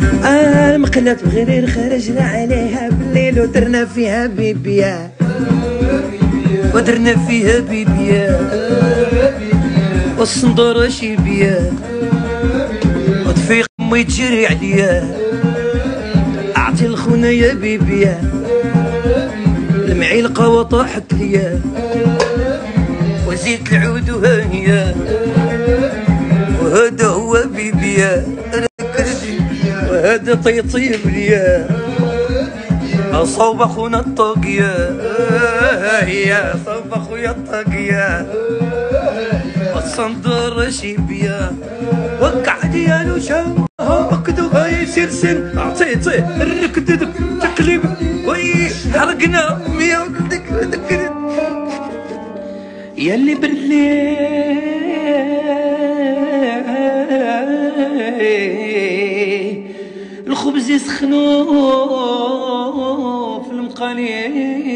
المقلة بغير خرجنا عليها بالليل ودرنا فيها بيبيا ودرنا فيها بيبيا والصندورة شيبيا وتفيق امي تجري عليا اعطي الخونا يا بيبيا المعلقة وطاحت ليا وزيت العود وهانية وهذا هو بيبيا وهذا طيطيب ليا صوب اخونا الطاقية يا صوب اخويا الطاقية والصندورة شيبيا وقع ديالو شام ركدو هاي سلسل عطيتيه الركد تقلب وي حرقنا مية ياللي بالليل الخبز يسخنو في المقالي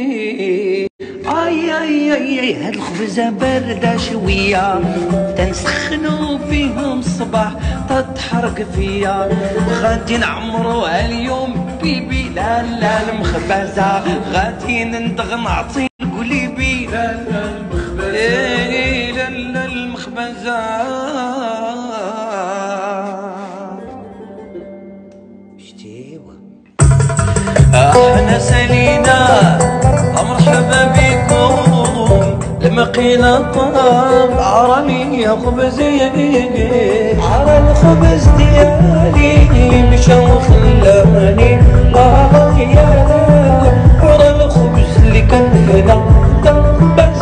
اي هاد الخبزة باردة شوية تنسخنو فيهم الصباح تتحرق فيا غادي نعمروها اليوم بيبي لا المخبزة غادي ندغ نعطي القليبي لا المخبزة احنا سالينا مرحبا بكم المقيلة طاب عراني يا خبزي على الخبز ديالي مشى وخلاني يا ورا الخبز اللي كان هنا بس